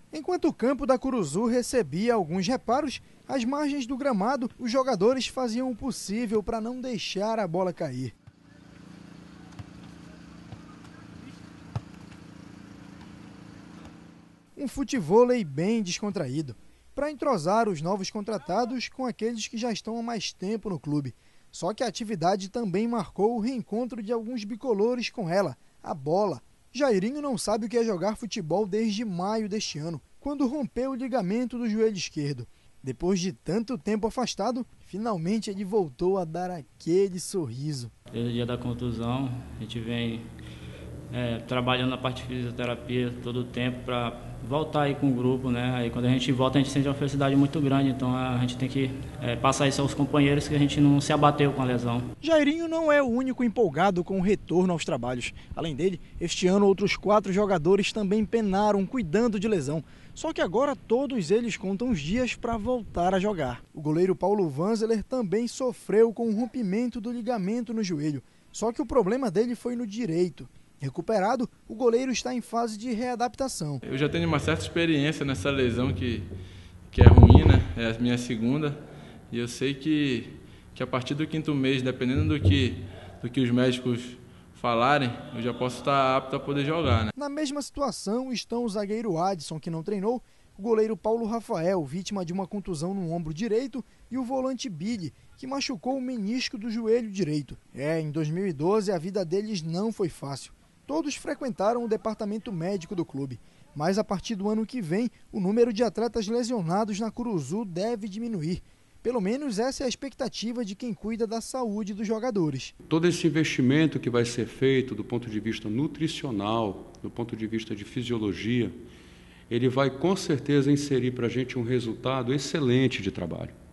Enquanto o campo da Curuzu recebia alguns reparos, às margens do gramado, os jogadores faziam o possível para não deixar a bola cair. Um futevôlei bem descontraído, para entrosar os novos contratados com aqueles que já estão há mais tempo no clube. Só que a atividade também marcou o reencontro de alguns bicolores com ela, a bola. Jairinho não sabe o que é jogar futebol desde maio deste ano, quando rompeu o ligamento do joelho esquerdo. Depois de tanto tempo afastado, finalmente ele voltou a dar aquele sorriso. Desde o dia da contusão, a gente vem trabalhando na parte de fisioterapia todo o tempo para voltar aí com o grupo, né? Aí quando a gente volta, a gente sente uma felicidade muito grande, então a gente tem que passar isso aos companheiros, que a gente não se abateu com a lesão. Jairinho não é o único empolgado com o retorno aos trabalhos. Além dele, este ano outros 4 jogadores também penaram cuidando de lesão. Só que agora todos eles contam os dias para voltar a jogar. O goleiro Paulo Vanzeler também sofreu com o rompimento do ligamento no joelho. Só que o problema dele foi no direito. Recuperado, o goleiro está em fase de readaptação. Eu já tenho uma certa experiência nessa lesão que é ruim, né? É a minha segunda. E eu sei que a partir do 5º mês, dependendo do que os médicos falarem, eu já posso estar apto a poder jogar, né? Na mesma situação estão o zagueiro Adson, que não treinou, o goleiro Paulo Rafael, vítima de uma contusão no ombro direito, e o volante Billy, que machucou o menisco do joelho direito. Em 2012 a vida deles não foi fácil. Todos frequentaram o departamento médico do clube, mas a partir do ano que vem, o número de atletas lesionados na Curuzu deve diminuir. Pelo menos essa é a expectativa de quem cuida da saúde dos jogadores. Todo esse investimento que vai ser feito do ponto de vista nutricional, do ponto de vista de fisiologia, ele vai com certeza inserir para a gente um resultado excelente de trabalho.